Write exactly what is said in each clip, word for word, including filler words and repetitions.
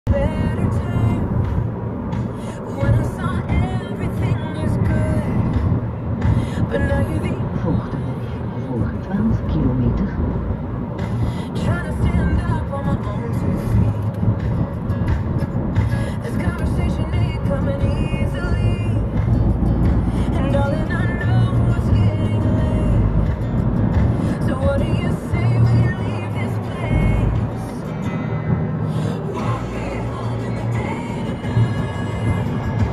better time when I saw everything is good, but now you're the Volg de volg twaalf kilometer. trying to stand up on my own two feet. This conversation ain't coming easily, and darling, I know it's getting late. So what do you say we leave this place? Walk me home in the dead of night.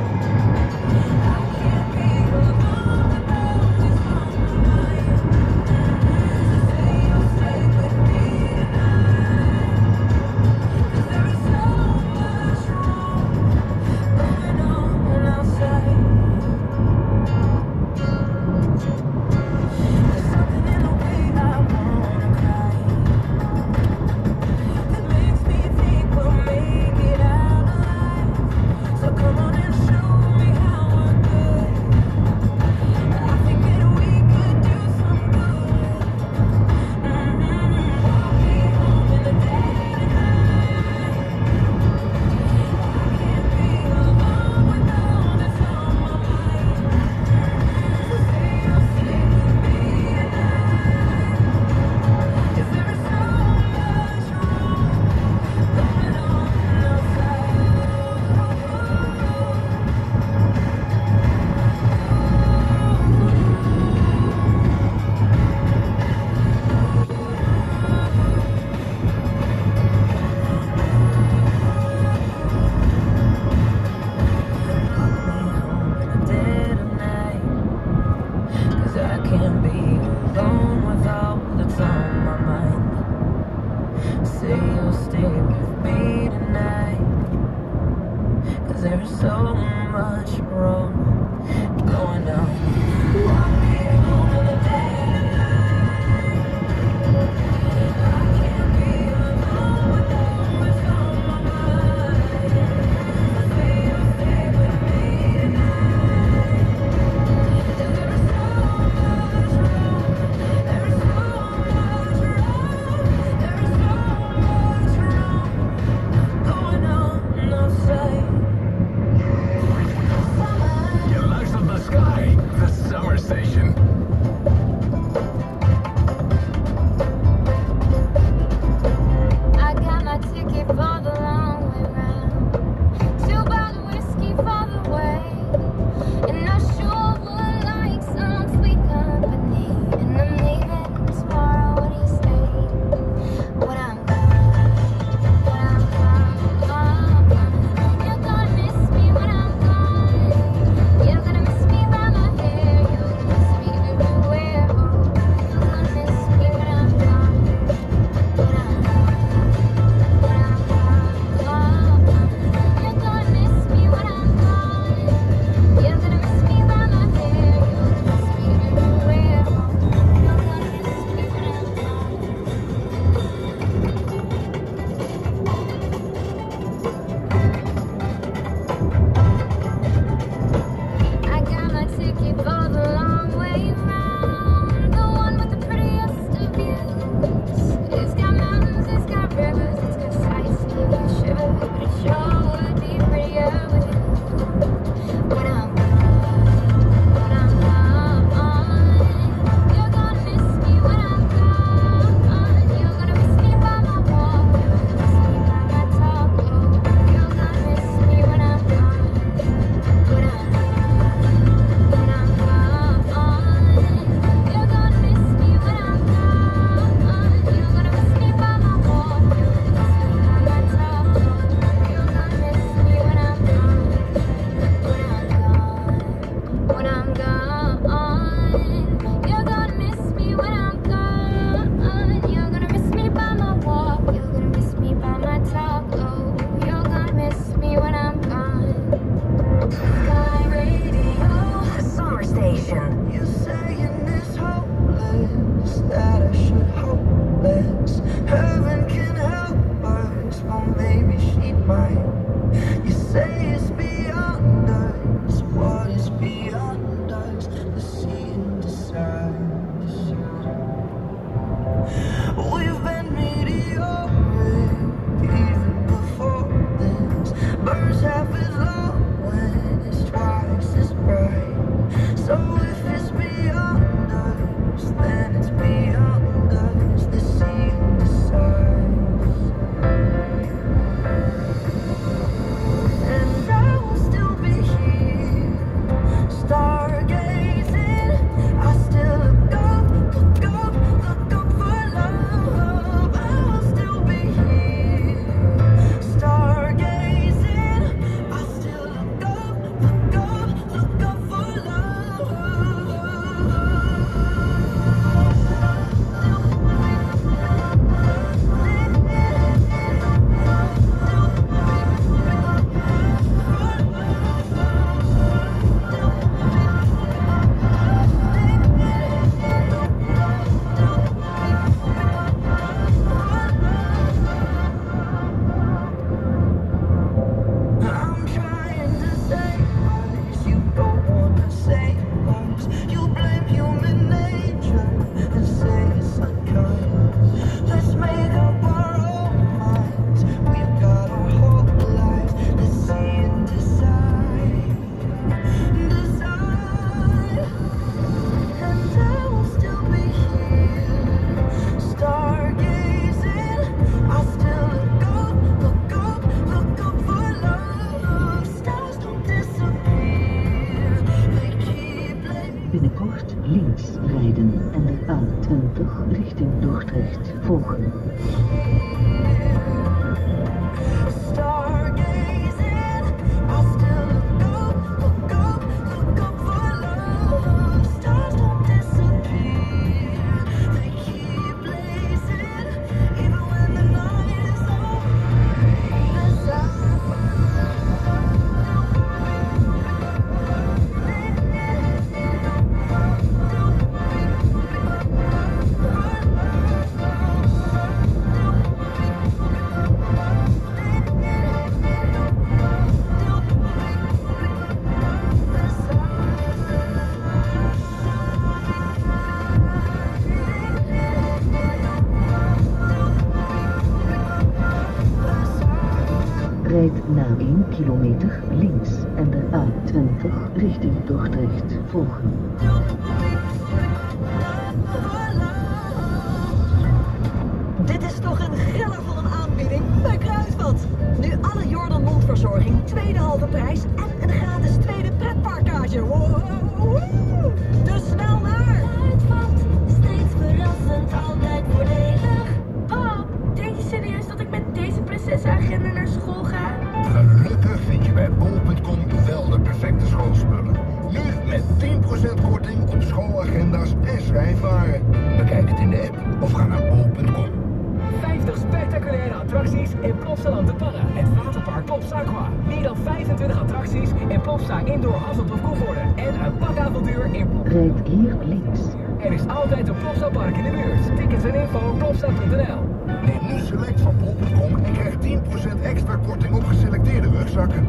I can't be alone with all this on my mind. So say you'll stay with me tonight, 'cause there is so much wrong going on outside. There's something in the way I wanna cry that makes me think we'll make it out alive. So come on and show me how we're good. I think that we could do some good. Mm-hmm. Walk me home in the dead of night. I can't be alone with all that's on my mind. So say you'll stay with me tonight, 'cause there is so much wrong going on outside. Walk me home in the dead of night, 'cause I can't be alone with all that's on my mind. Say you'll stay with me tonight, 'cause there's so much wrong going on. Walk me home in the dead of night. I can't be alone with all that's on my mind. Say you'll stay with me tonight, 'cause there is so much wrong. There is so much wrong. There is so much wrong going on outside. Je luistert naar Sky, the summer station. I got my ticket for the long way round. Two bottles whiskey for the way. And I sure would like some sweet company. And I'm leaving tomorrow. What do you say? When I'm gone, when I'm gone, gone, gone. You're gonna miss me when I'm gone. You're gonna miss me by my hair. You're gonna miss me everywhere. Oh, you're gonna miss me when I'm gone. When I'm gone, when I'm gone, gone, gone. You're gonna miss me when I'm gone. You're gonna miss me by my hair. You're gonna miss me everywhere. Oh, you're gonna miss me when I'm gone. I got my ticket for the long way round, the one with the prettiest of views. It's got mountains, it's got rivers, it's got sights to give you a shiver, but it sure would be prettier with you. When I'm gone, when I'm gone, you're gonna miss me when I'm gone. You're gonna miss me by my walk, you're gonna miss me by my talk. Oh, Rijd na één kilometer links en de A twintig richting Dordrecht volgen. Dit is toch een giller van een aanbieding bij Kruidvat. Nu alle Jordan mondverzorging, tweede halve prijs en een gratis tweede pretparkkaartje. Wow. Dus snel naar Kruidvat, steeds verrassend, altijd voordelig. Pap, denk je serieus dat ik met deze prinsessenagenda naar school ga? Gelukkig vind je bij bol punt com wel de perfecte schoolspullen. Nu met tien procent korting op schoolagenda's en schrijfwaren. Bekijk het in de app of ga naar bol punt com. vijftig spectaculaire attracties in Plopsaland de Parra. Het waterpark Plopsa Aqua. Meer dan vijfentwintig attracties in Plopsa Indoor Hasselhoff Koevoorde. En een pakavontuur in Plopsa. Rijd hier links. Er is altijd een Plopsa Park in de buurt. Tickets en info op plopsa punt n l. Neem nu Select van bol punt com en krijg tien procent extra korting op geselecteerde rugzakken.